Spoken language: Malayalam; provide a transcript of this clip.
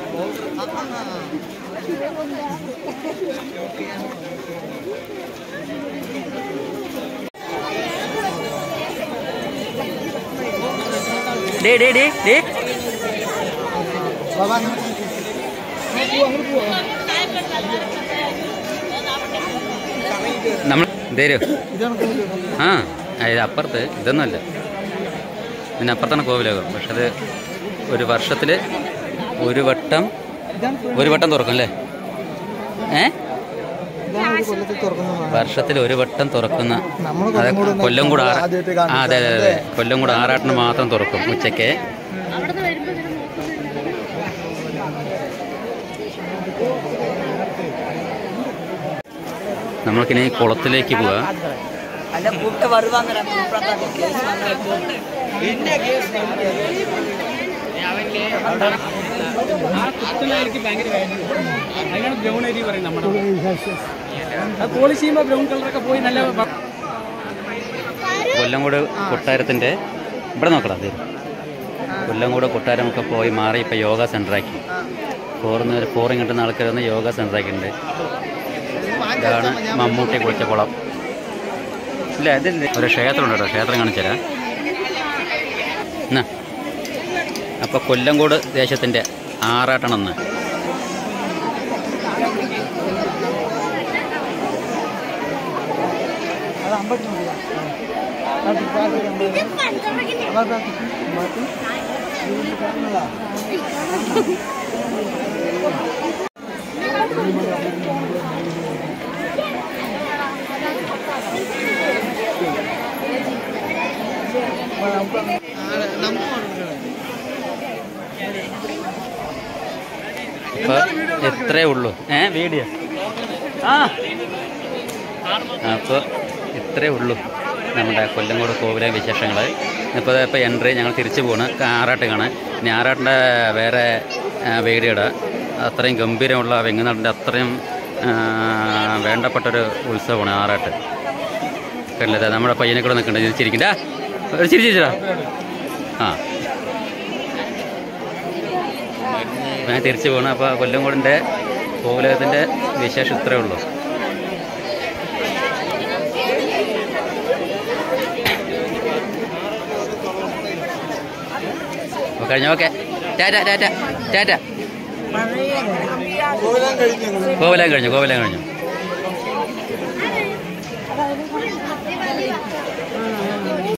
നമ്മൾ തരൂ. ആ ഇത് അപ്പുറത്ത് ഇതൊന്നുമല്ല, ഇതിനപ്പുറത്താണ് കോവിലകം. പക്ഷെ അത് ഒരു വർഷത്തിൽ ഒരു വട്ടം തുറക്കും അല്ലേ? വർഷത്തിൽ ഒരു വട്ടം തുറക്കുന്ന കൊല്ലംകോട് അതെ അതെ അതെ, കൊല്ലംകോട് ആറാട്ടിന് മാത്രം തുറക്കും ഉച്ചയ്ക്ക്. നമ്മൾക്കിനി കുളത്തിലേക്ക് പോവാ. കൊല്ലംകോട് കൊട്ടാരത്തിൻ്റെ ഇവിടെ നോക്കണം. അത് കൊല്ലംകോട് കൊട്ടാരമൊക്കെ പോയി മാറി ഇപ്പം യോഗ സെൻ്ററാക്കി. ഫോറിങ് കിട്ടുന്ന ആൾക്കാർ വന്ന് യോഗ സെൻ്ററാക്കിയിട്ടുണ്ട്. ഇതാണ് മമ്മൂട്ടി കുളിച്ച കുളം. ഇല്ല ഇതില്ല, ഒരു ക്ഷേത്രമുണ്ട് കേട്ടോ, ക്ഷേത്രം കാണിച്ചു തരാം. എന്നാ അപ്പോൾ കൊല്ലംകോട് ദേശത്തിൻ്റെ ആറാട്ടണമെന്ന്. അപ്പോൾ എത്രേ ഉള്ളൂ വീഡിയോ. അപ്പോൾ ഇത്രേ ഉള്ളൂ നമ്മുടെ കൊല്ലംകോട് കോവിലെ വിശേഷങ്ങൾ. ഇപ്പോൾ എൻട്രി ഞങ്ങൾ തിരിച്ചു പോകണം ആറാട്ട് കാണാൻ. ഇനി ആറാട്ടിൻ്റെ വേറെ വീഡിയോ ഇടാം. അത്രയും ഗംഭീരമുള്ള വെങ്ങനാടിൻ്റെ അത്രയും വേണ്ടപ്പെട്ടൊരു ഉത്സവമാണ് ആറാട്ട്. കണ്ടില്ല, നമ്മുടെ പയ്യനെ കൂടെ നിൽക്കണ്ട, ചിരിക്കണ്ട, ഒരു ചിരിച്ചിട്ടാ. ഞാൻ തിരിച്ചു പോകണം. അപ്പോൾ കൊല്ലംകോടിൻ്റെ കോവിലകത്തിൻ്റെ വിശേഷം ഇത്രയേ ഉള്ളൂ. കഴിഞ്ഞു. Okay, tata tata tata. Kovalam കഴിഞ്ഞു.